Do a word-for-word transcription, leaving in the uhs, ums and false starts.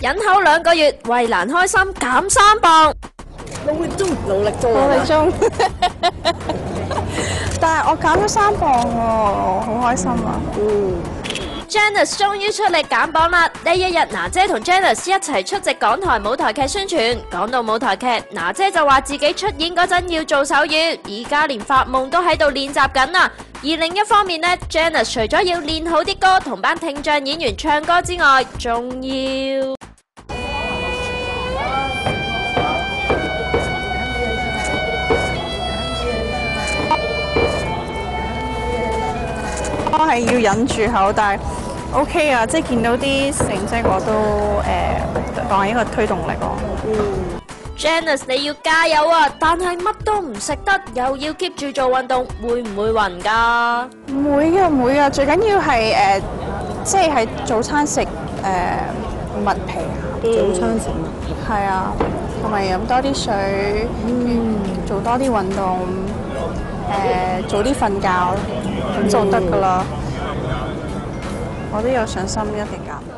忍口兩個月，為難開心減三磅。 努力中，努力中， 努力中。但係我減咗三磅喎，好開心啊！ 嗯。 Janice 終於出力減磅啦！呢一日，娜姐同 Janice 一齊出席港台舞台劇宣傳。講到舞台劇，娜姐就話自己出演嗰陣要做手語，而家連發夢都喺度練習緊啊！而另一方面呢 ，Janice 除咗要練好啲歌同班聽障演員唱歌之外，仲要我係要忍住口，但係 OK 啊，即係見到啲成績我都誒、呃、當係一個推動力咯。 嗯。 Janice 你要加油啊！但係乜都唔食得，又要 keep 住做運動，會唔會暈㗎？ 唔會嘅，唔會嘅，最緊要係誒、呃，即係喺早餐食誒麥皮啊。 早餐食麥皮。 係啊，同埋飲多啲水， 嗯。 做多啲運動，誒、呃、早啲瞓覺，咁就得㗎啦。我都有信心一定減。